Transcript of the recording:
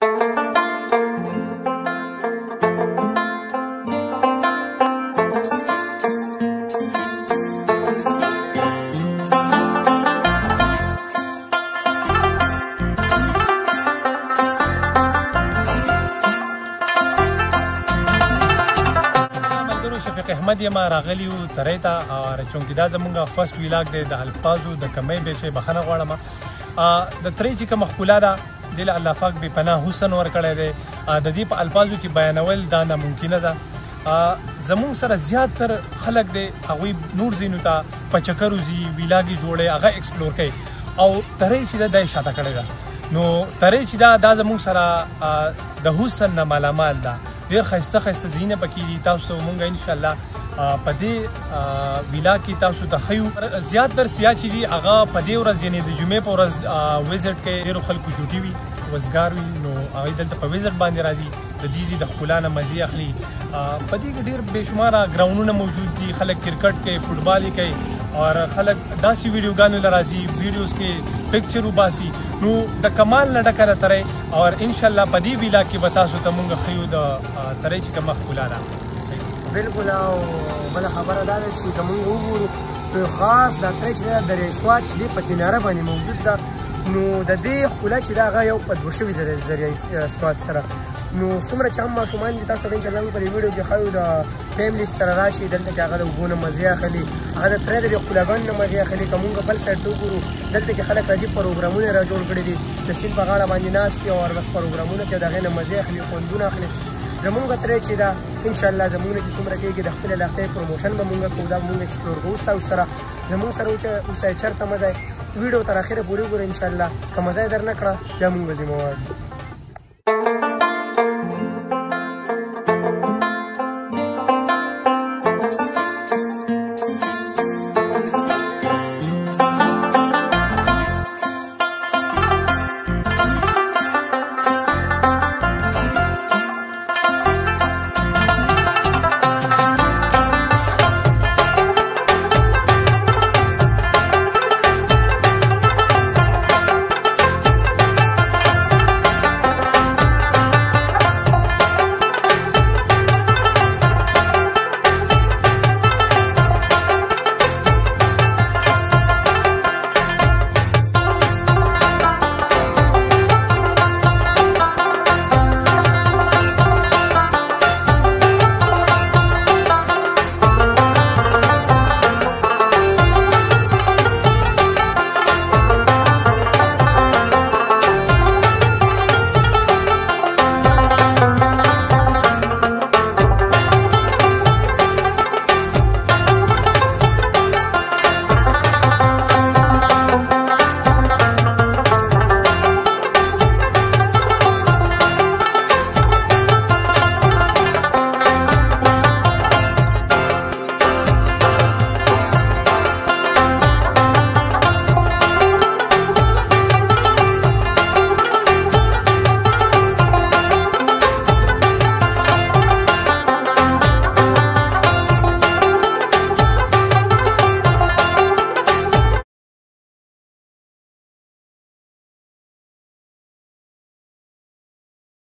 احمد یم راغلی و ترې ته چونکې دا زمونږ فرسټ ویلاګ دی د الفاظو د کمۍ بیشې بخښنه غواړم د ترې چې کومه ښکلا ده دې له الله پاک بې پناه حسن ورکړی دی د دې په الفاظو کې بیانول دا ناممکنه ده زمونږ سره زیاتر خلک دی هغوی نور ځایونو ته په چکرو ځي ویلاګې جوړوي هغه ایکسپلور کوي او ترې چې ده دا یې شاته کړې ده نو ترې چې دا زمونږ سره د حسن نه مالامال ده ډېر ښایسته ښایسته ځایونه پکې دي تاسو مونږ انشاءالله په دې ویلاګ کې تاسو ته ښیو زیاتر سیاح چې دي هغه په دې ورځ یعنې د جمعې په ورځ ویزټ کوي ډېرو خلکو چوټي وي وزګار وي نو هغوی دلته په ویزټ باندې راځي د دې ځای د ښکلا نه مزې اخلي په دې کې ډېر بېشماره ګراونډونه موجود دي خلک کرکټ کوي فټبال یې کوي او خلک داسې ویډیوګانو له راځي ویډیوز کې پکچر وباسي نو د کمال نه ډکه ده ترې او انشاءالله په دې ویلاګ کې به تاسو ته مونږ ښیو د ترې چې کومه ښکلا ده بالکل او بله خبره دا ده چې که مونږ وګورو نو خاص دا ترې چې ده دریای سوات چې دی په کناره باندې موجود ده نو د دې ښکلا چې ده هغه یو په دوه شوي ده دریای سوات سره نو څومره چې هم ماشومان دي تاسو ته به انشاءالله په دې ویډیو کې ښیو د فیملي سره راشي دلته چې هغه د اوبو نه مزې اخلي هغه د ترې د دې ښکلاګانو نه مزې اخلي که مونږ بل سایډ ته وګورو دلته کې خلک راځي پروګرامونه را جوړ کړي دي د سیند په غاړه باندې ناست دي او بس پروګرامونه کوي د هغې نه مزې اخلي خوندونه اخلي زمونږ ترې چې ده انشاءالله زمونږ نه چې څومره کېږي د خپلې علاقې پروموشن به مونږ کوو دا به مونږ ایکسپلور کوو ستاسو سره زمونږ سره اوسئ چېرته مه ځئ ویډیو تر اخره پورې وګورئ انشاءالله که مزه یې در نه کړه بیا مونږ به ذمهوار